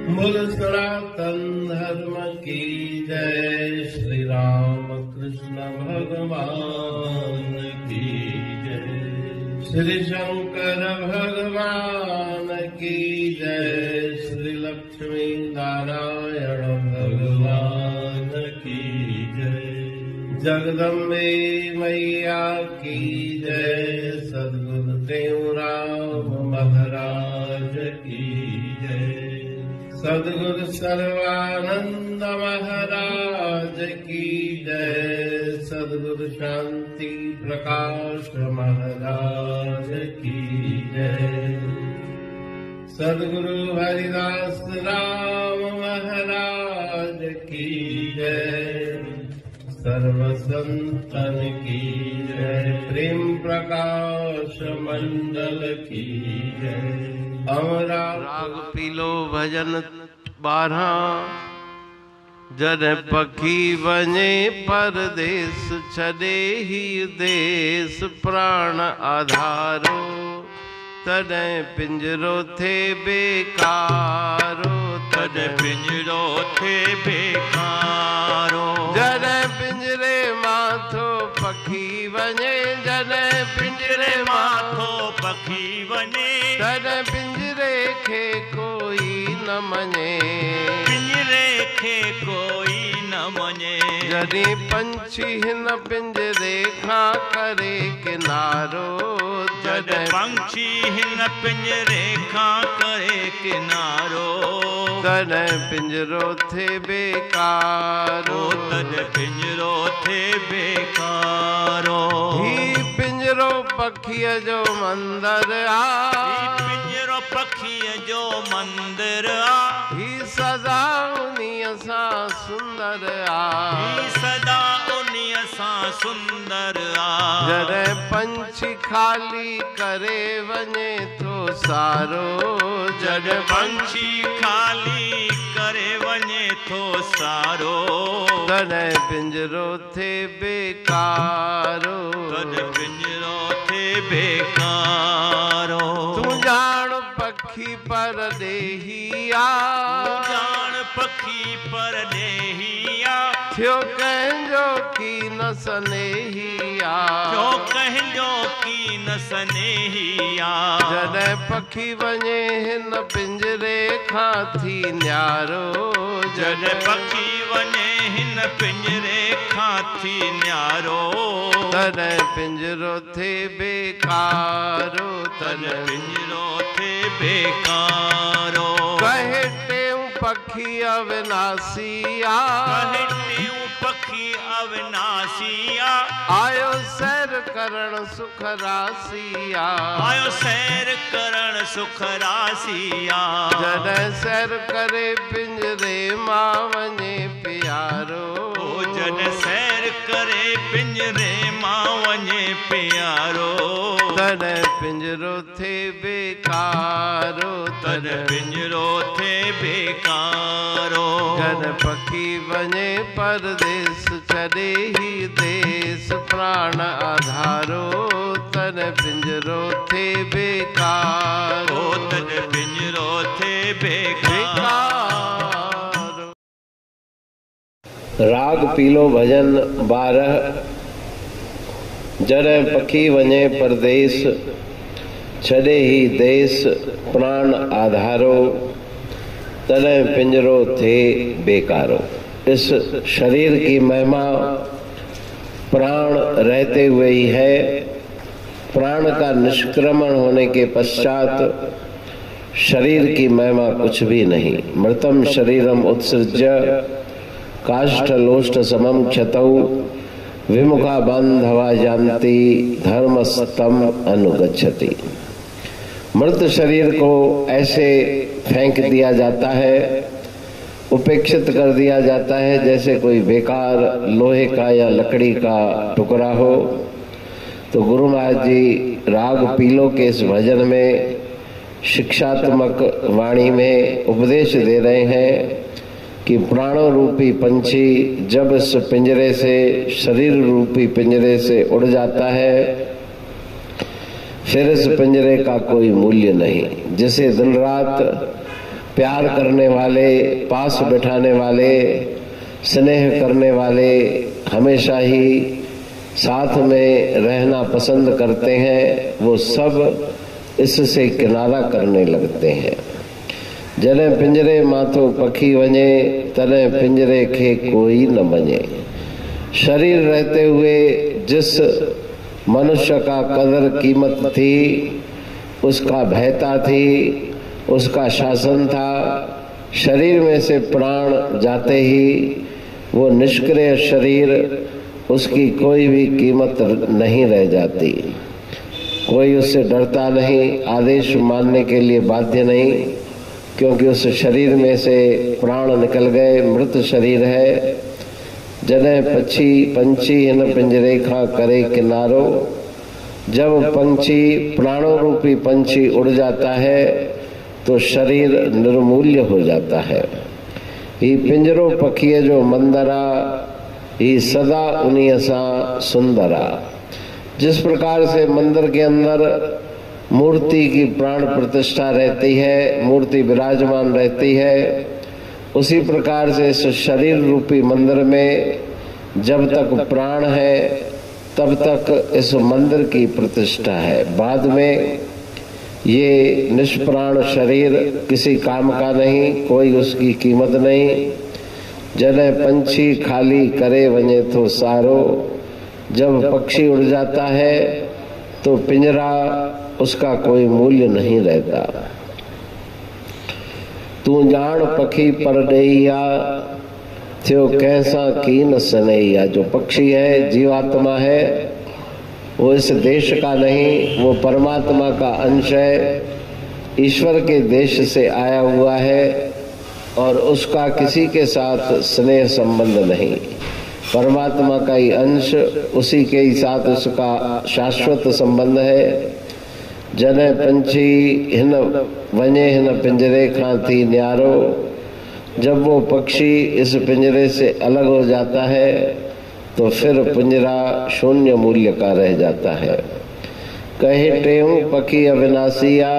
बोल सनातन धर्म की जय। श्री राम कृष्ण भगवान की जय। श्री शंकर भगवान की जय। श्री लक्ष्मी नारायण भगवान की जय। जगदम्बे मैया की जय। सद्गुरुदेव राम महाराज की जय। सद्गुरु सर्वानंद महाराज की जय। सद्गुरु शांति प्रकाश महाराज की जय। सद्गुरु हरिदास राम महाराज की जय। सर्व संतन की जय। प्रेम प्रकाश मंडल की जय। अमरा राग पीलो भजन 12। जन पखी वने परदेस छड़े ही देश प्राण आधारो। तॾहिं पिंजरो थे बेकारो। तॾहिं पिंजरो थे बेकारो। जॾहिं पिंजरे माथो पखी वञे। जॾहिं पिंजरे माथो पखी वञे। तॾहिं पिंजरे खे कोई न मञे। पिंजरे खे कोई न मञे। जॾहिं पंछी हिन पिंजरे खां करे किनारो। जॾहिं पंछी हिन पिंजरे खां करे किनारो। तॾहिं पिंजरो थे बेकारो। तॾहिं पिंजरो थे बेकारो। ही पिंजरो पखीअ जो मंदर आ। पिंजरो पखीअ जो मंदिर आ। ही सदा उन्हीअ सां सुंदर आ। ही सदा उन्हीअ सां सुंदर आ। जॾहिं पंछी खाली करे वञे थो सारो। जॾहिं पंछी खाली करे वञे थो सारो। तॾहिं पिंजरो थे बेकारो। तॾहिं पिंजरो थे बेकारो। तूं ॼाण पखी परदेही आ। ॼाण पखी परदेही आ। थियो कंहिंजो की न सनेही आ। थियो कंहिंजो की न सनेही आ। जॾहिं पखी वञे हिन पिंजरे खां थी न्यारो। जॾहिं पखी वञे हिन पिंजरे खां थी न्यारो। तॾहिं पिंजरो थे बेकारो। तॾहिं पिंजरो थे बेकारो। कहे टेऊं पखी अविनाशी आ। कहे टेऊं पखी अविनाशी आ। आयो सैर करण सुख रासी आ। आयो सैर करण सुख रासी आ। जॾहिं सैर करे पिंजरे मां वञे प्यारो। जॾहिं सैर करे पिंजरे मां वञे प्यारो। तॾहिं पिंजरो थे बेकारो। तॾहिं पिंजरो थे बेकारो। जॾहिं पखी वञे परदेस छॾे ही देश प्राण आधारो। तॾहिं पिंजरो थे बेकारो। तॾहिं पिंजरो थे बेकारो। राग पीलो भजन 12। जॾहिं पखी वञे परदेस छॾे ही देश प्राण आधारो। तॾहिं पिंजरो थे बेकारो। इस शरीर की महिमा प्राण रहते हुए ही है। प्राण का निष्क्रमण होने के पश्चात शरीर की महिमा कुछ भी नहीं। मृतम शरीरम उत्सृज्य काष्ठलोष्ट समम क्षतौ विमुखा बांधवा जानती धर्मस्तम अनुगच्छति। मृत शरीर को ऐसे फेंक दिया जाता है, उपेक्षित कर दिया जाता है जैसे कोई बेकार लोहे का या लकड़ी का टुकड़ा हो। तो गुरु महाराज जी राग पीलो के इस भजन में शिक्षात्मक वाणी में उपदेश दे रहे हैं कि प्राणों रूपी पंछी जब इस पिंजरे से, शरीर रूपी पिंजरे से उड़ जाता है, फिर इस पिंजरे का कोई मूल्य नहीं। जिसे दिन रात प्यार करने वाले, पास बिठाने वाले, स्नेह करने वाले, हमेशा ही साथ में रहना पसंद करते हैं, वो सब इससे किनारा करने लगते हैं। जॾहिं पिंजरे माथो पखी वञे तॾहिं पिंजरे खे कोई न मञे। शरीर रहते हुए जिस मनुष्य का कदर कीमत थी, उसका भयता थी, उसका शासन था, शरीर में से प्राण जाते ही वो निष्क्रिय शरीर, उसकी कोई भी कीमत नहीं रह जाती। कोई उससे डरता नहीं, आदेश मानने के लिए बाध्य नहीं, क्योंकि उस शरीर में से प्राण निकल गए, मृत शरीर है। जॾहिं पंछी हिन पिंजरे खां करे किनारो, जब पंछी प्राणों रूपी पंछी उड़ जाता है तो शरीर निर्मूल्य हो जाता है। ही पिंजरो पखीअ जो मंदरा, ही सदा उन्हीं सां सुंदरा। जिस प्रकार से मंदिर के अंदर मूर्ति की प्राण प्रतिष्ठा रहती है, मूर्ति विराजमान रहती है, उसी प्रकार से इस शरीर रूपी मंदिर में जब तक प्राण है तब तक इस मंदिर की प्रतिष्ठा है। बाद में ये निष्प्राण शरीर किसी काम का नहीं, कोई उसकी कीमत नहीं। जॾहिं पंछी खाली करे वञे तो सारो, जब पक्षी उड़ जाता है तो पिंजरा उसका कोई मूल्य नहीं रहता। तू जान पखी परडेइया, थियो कैसा कीन सनैया। जो पक्षी है, जीवात्मा है, वो इस देश का नहीं, वो परमात्मा का अंश है, ईश्वर के देश से आया हुआ है और उसका किसी के साथ स्नेह संबंध नहीं। परमात्मा का ही अंश, उसी के ही साथ उसका शाश्वत संबंध है। जॾहिं पंछी हिन वञे हिन पिंजरे खां थी न्यारो, जब वो पक्षी इस पिंजरे से अलग हो जाता है तो फिर पिंजरा शून्य मूल्य का रह जाता है। कहे टेऊं पखी अविनाशिया,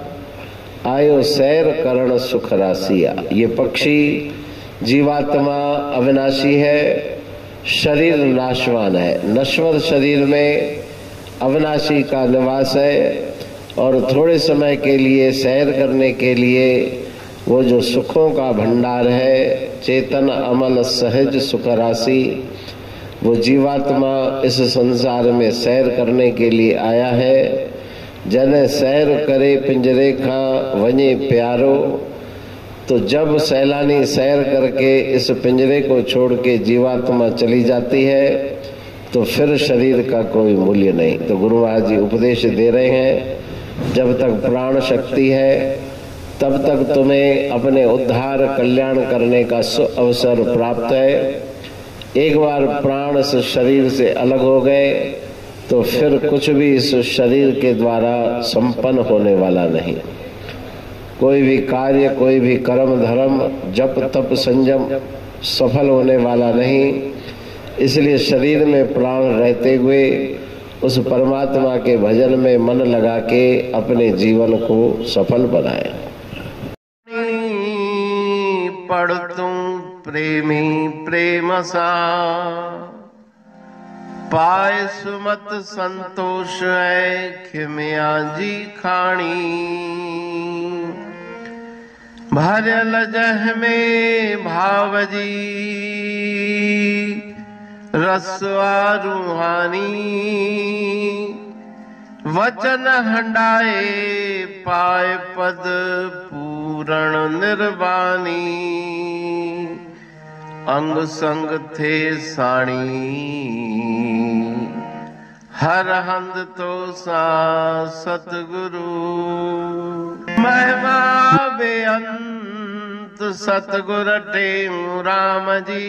आयो सैर करण सुख रासिया। ये पक्षी जीवात्मा अविनाशी है, शरीर नाशवान है। नश्वर शरीर में अविनाशी का निवास है और थोड़े समय के लिए सैर करने के लिए वो जो सुखों का भंडार है, चेतन अमल सहज सुख राशि, वो जीवात्मा इस संसार में सैर करने के लिए आया है। जॾहिं सैर करे पिंजरे खां वञे प्यारो, तो जब सैलानी सैर करके इस पिंजरे को छोड़ के जीवात्मा चली जाती है तो फिर शरीर का कोई मूल्य नहीं। तो गुरु महाराज जी उपदेश दे रहे हैं, जब तक प्राण शक्ति है तब तक तुम्हें अपने उद्धार कल्याण करने का अवसर प्राप्त है। एक बार प्राण इस शरीर से अलग हो गए तो फिर कुछ भी इस शरीर के द्वारा संपन्न होने वाला नहीं। कोई भी कार्य, कोई भी कर्म धर्म, जप तप संयम सफल होने वाला नहीं। इसलिए शरीर में प्राण रहते हुए उस परमात्मा के भजन में मन लगा के अपने जीवन को सफल बनाए। पढ़ तू प्रेमी प्रेम सा, पाए सुमत संतोष है खिमिया जी खाणी। भरल जह में भाव जी रसवा रूहानी। वचन हंडाए पाए पद पूरण निर्वाणी। अंग संग थे साणी हर हंद तो सा सतगुरु। महिमा बेअंत सतगुर टेऊ राम जी।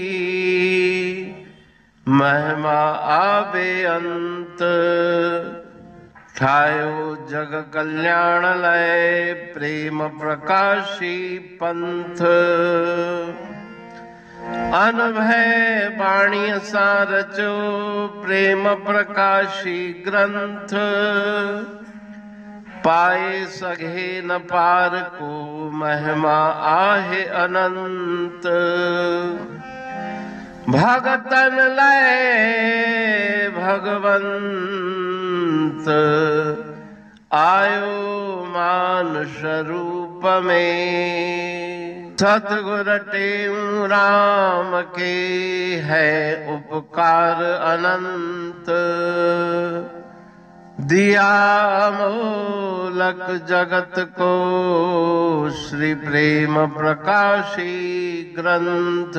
महिमा आबे अंत ठायो जग कल्याण लय। प्रेम प्रकाशी पंथ अनभय बाणी सा रचो। प्रेम प्रकाशी ग्रंथ पाए सघे न पार को महिमा आहे अनंत। भगतन लय भगवंत आयो मानुष रूप में। सतगुर टेऊ राम के है उपकार अनंत। दिया मोलक जगत को श्री प्रेम प्रकाशी ग्रंथ।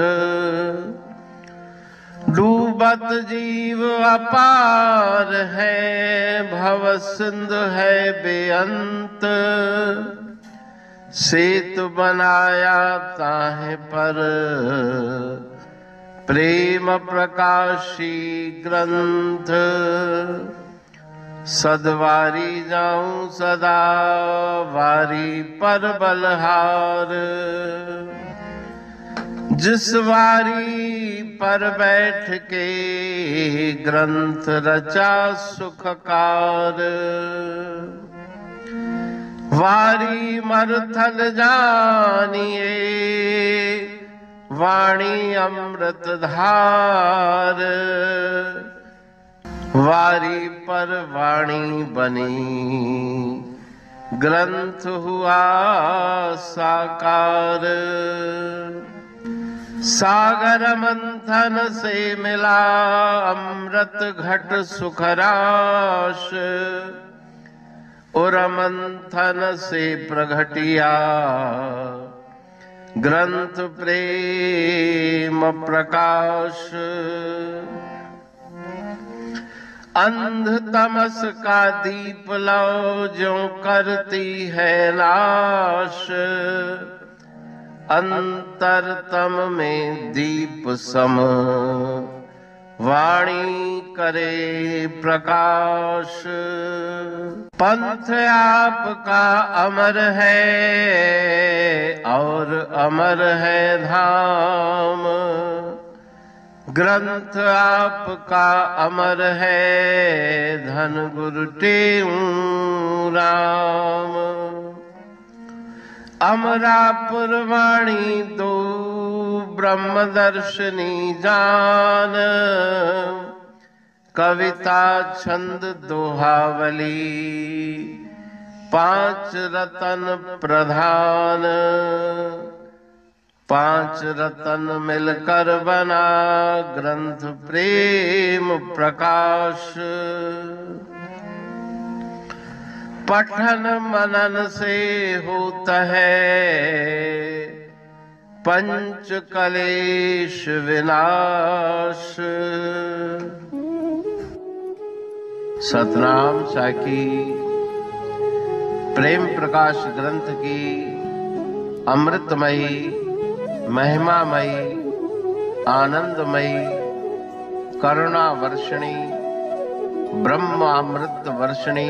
डूबत जीव अपार है भव सिंधु है बेअंत। सेतु बनाया ताहे पर प्रेम प्रकाशी ग्रंथ। सदवारी जाऊं सदा वारी पर बलहार। जिस वारी पर बैठ के ग्रंथ रचा सुखकार। वारी मरथल जानिए वाणी अमृत धार। वारी पर वाणी बनी ग्रंथ हुआ साकार। सागर मंथन से मिला अमृत घट सुखराश। और मंथन से प्रगटिया ग्रंथ प्रेम प्रकाश। अंध तमस का दीप लो जो करती है नाश। अंतरतम में दीप सम वाणी करे प्रकाश। पंथ आपका अमर है और अमर है धाम। ग्रंथ आपका अमर है धन गुरु टेऊ राम। अमरापुर वाणी दो ब्रह्म दर्शनी जान। कविता छंद दोहावली पांच रतन प्रधान। पांच रतन मिलकर बना ग्रंथ प्रेम प्रकाश। पठन मनन से होता है पंच कलेश विनाश। सतनाम साखी प्रेम प्रकाश ग्रंथ की अमृतमयी महिमामयी आनंदमयी करुणा वर्षिणी ब्रह्मामृत वर्षिणी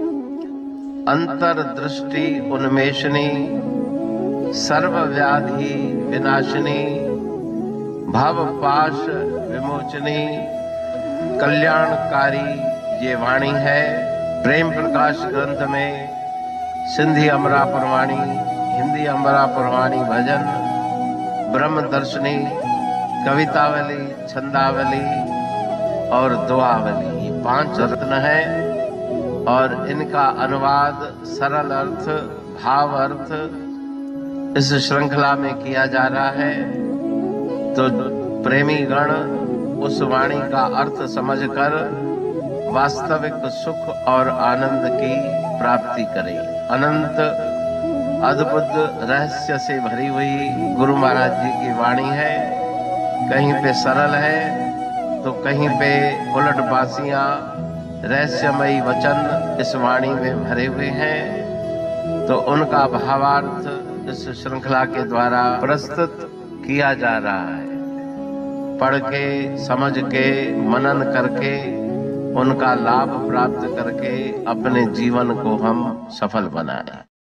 अंतर्दृष्टि उन्मेषणी सर्वव्याधि विनाशिनी भव पाश विमोचनी कल्याणकारी ये वाणी है। प्रेम प्रकाश ग्रंथ में सिंधी अमरापुर वाणी, हिंदी अमरापुर वाणी भजन, ब्रह्म दर्शनी, कवितावली, छंदावली और दुआवली ये पांच रत्न है। और इनका अनुवाद सरल अर्थ भाव अर्थ इस श्रृंखला में किया जा रहा है। तो प्रेमी गण उस वाणी का अर्थ समझकर वास्तविक सुख और आनंद की प्राप्ति करें। अनंत अद्भुत रहस्य से भरी हुई गुरु महाराज जी की वाणी है। कहीं पे सरल है तो कहीं पे उलट बासियां रहस्यमयी वचन इस वाणी में भरे हुए हैं। तो उनका भावार्थ इस श्रृंखला के द्वारा प्रस्तुत किया जा रहा है। पढ़ के समझ के मनन करके उनका लाभ प्राप्त करके अपने जीवन को हम सफल बनाएं।